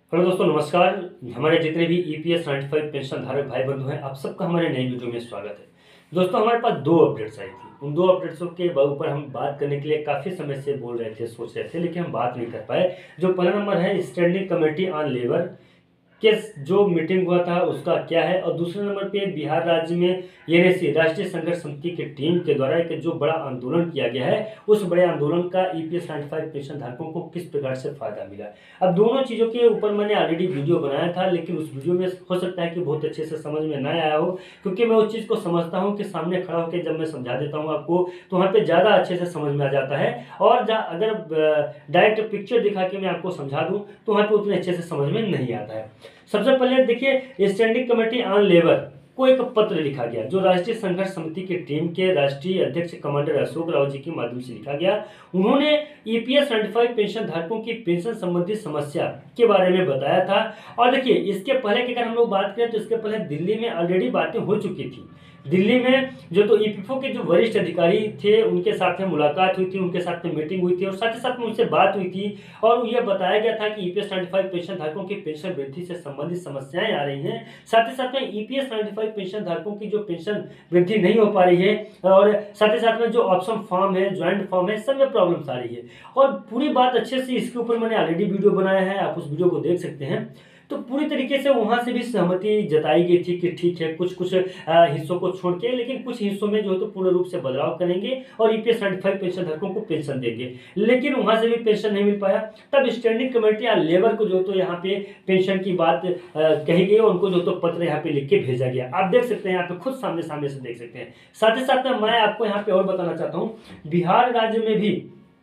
Hello दोस्तों, नमस्कार। हमारे जितने भी ईपीएस 95 पेंशन धारक भाई बंधु हैं, आप सबका हमारे नई वीडियो में स्वागत है। दोस्तों, हमारे पास दो अपडेट्स आई थी। उन दो अपडेट्सों के ऊपर हम बात करने के लिए काफ़ी समय से बोल रहे थे, सोच रहे थे, लेकिन हम बात नहीं कर पाए। जो पहला नंबर है, स्टैंडिंग कमेटी ऑन लेबर के जो मीटिंग हुआ था उसका क्या है, और दूसरे नंबर पे बिहार राज्य में एनएससी राष्ट्रीय संघर्ष समिति की टीम के द्वारा एक जो बड़ा आंदोलन किया गया है, उस बड़े आंदोलन का ईपीएस 95 पेंशन धारकों को किस प्रकार से फायदा मिला। अब दोनों चीज़ों के ऊपर मैंने ऑलरेडी वीडियो बनाया था, लेकिन उस वीडियो में हो सकता है कि बहुत अच्छे से समझ में ना आया हो, क्योंकि मैं उस चीज़ को समझता हूँ कि सामने खड़ा होकर जब मैं समझा देता हूँ आपको, तो वहाँ पे ज़्यादा अच्छे से समझ में आ जाता है। और अगर डायरेक्ट पिक्चर दिखा के मैं आपको समझा दूँ तो वहाँ पे उतने अच्छे से समझ में नहीं आता है। सबसे पहले देखिए, स्टैंडिंग कमेटी ऑन लेबर को एक पत्र लिखा गया, जो राष्ट्रीय संघर्ष समिति की टीम के राष्ट्रीय अध्यक्ष कमांडर अशोक राव जी के माध्यम से लिखा गया। उन्होंने ईपीएस 95 पेंशन धारकों की पेंशन संबंधी समस्या के बारे में बताया था। और देखिए, इसके पहले की अगर हम लोग बात करें तो इसके पहले दिल्ली में ऑलरेडी बातें हो चुकी थी। दिल्ली में जो तो ईपीएफओ के जो वरिष्ठ अधिकारी थे, उनके साथ में मुलाकात हुई थी, उनके साथ में मीटिंग हुई थी, और साथ ही साथ में उनसे बात हुई थी। और यह बताया गया था कि ईपीएस 95 पेंशन धारकों की पेंशन वृद्धि से संबंधित समस्याएं आ रही हैं। साथ ही साथ में ईपीएस 95 पेंशन धारकों की जो पेंशन वृद्धि नहीं हो पा रही है, और साथ ही साथ में जो ऑप्शन फॉर्म है, ज्वाइंट फॉर्म है, सब में प्रॉब्लम्स आ रही है। और पूरी बात अच्छे से इसके ऊपर मैंने ऑलरेडी वीडियो बनाया है, आप उस वीडियो को देख सकते हैं। तो पूरी तरीके से वहां से भी सहमति जताई गई थी कि ठीक है, कुछ कुछ हिस्सों को छोड़ के, लेकिन कुछ हिस्सों में जो है तो पूर्ण रूप से बदलाव करेंगे और ईपीएस 95 पेंशन धारकों को पेंशन देंगे। लेकिन वहां से भी पेंशन नहीं मिल पाया। तब स्टैंडिंग कमेटी या लेबर को जो तो यहाँ पे पेंशन की बात कही गई, और उनको जो तो पत्र यहाँ पे लिख के भेजा गया। आप देख सकते हैं, यहाँ पे खुद सामने सामने से देख सकते हैं। साथ ही साथ में मैं आपको यहाँ पे और बताना चाहता हूँ, बिहार राज्य में भी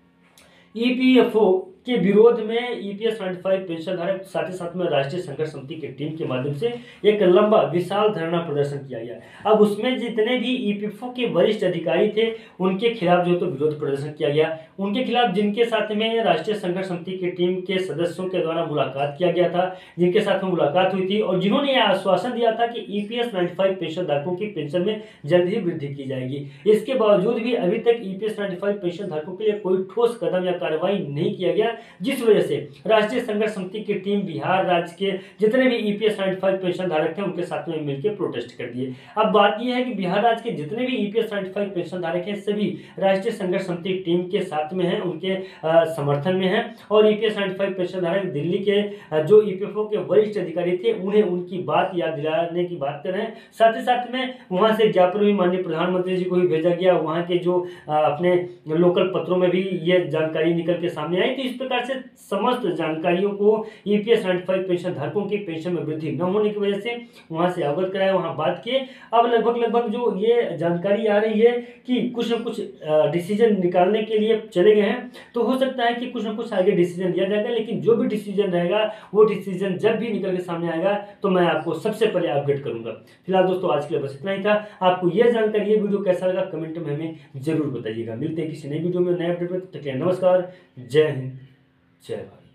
ईपीएफओ के विरोध में ईपीएस 95 पेंशन धारक साथ ही साथ में राष्ट्रीय संघर्ष समिति की टीम के माध्यम से एक लंबा विशाल धरना प्रदर्शन किया गया। अब उसमें जितने भी ईपीएफओ के वरिष्ठ अधिकारी थे, उनके खिलाफ जो तो विरोध प्रदर्शन किया गया। उनके खिलाफ जिनके साथ में राष्ट्रीय संघर्ष समिति की टीम के सदस्यों के द्वारा मुलाकात किया गया था, जिनके साथ में मुलाकात हुई थी, और जिन्होंने यह आश्वासन दिया था कि ईपीएस 95 पेंशन धारकों की पेंशन में जल्द ही वृद्धि की जाएगी। इसके बावजूद भी अभी तक ईपीएस 95 पेंशन धारकों के लिए कोई ठोस कदम या कार्रवाई नहीं किया गया, जिस वजह से राष्ट्रीय संघर्ष समिति की टीम बिहार राज्य के जितने भी ईपीएस 95 पेंशन धारक थे, उनके साथ में मिलकर प्रोटेस्ट कर दिए। अब बात यह है कि बिहार राज्य के जितने भी ईपीएस 95 पेंशन धारक हैं, सभी राष्ट्रीय संघर्ष समिति टीम के साथ में हैं, उनके समर्थन में हैं। और ईपीएस 95 पेंशन धारक दिल्ली के जो ईपीएफओ के वरिष्ठ अधिकारी थे, उन्हें उनकी बात याद दिलाने की बात कर रहे हैं। साथ ही साथ में वहां से ज्ञापन भी माननीय प्रधानमंत्री जी को भी भेजा गया। वहां के जो अपने लोकल पत्रों में भी ये जानकारी निकल के सामने आई। तो इस प्रकार से समस्त जानकारियों को ईपीएस 95 पेंशन धारकों की पेंशन में वृद्धि न होने की वजह से वहां से अवगत कराया, वहां बात किए। अब लगभग जो ये जानकारी आ रही है कि कुछ न कुछ डिसीजन निकालने के लिए चले गए हैं। तो हो सकता है कि कुछ न कुछ आगे डिसीजन लिया जाएगा, लेकिन जो भी डिसीजन रहेगा, वो डिसीजन जब भी निकल के सामने आएगा तो मैं आपको सबसे पहले अपडेट करूंगा। फिलहाल दोस्तों, आज के लिए बस इतना ही था। आपको यह जानकारी, ये वीडियो कैसा लगा, कमेंट में हमें जरूर बताइएगा। मिलते हैं किसी नई वीडियो में, नए अपडेट में। तब तक के लिए नमस्कार, जय हिंद, जय भारत।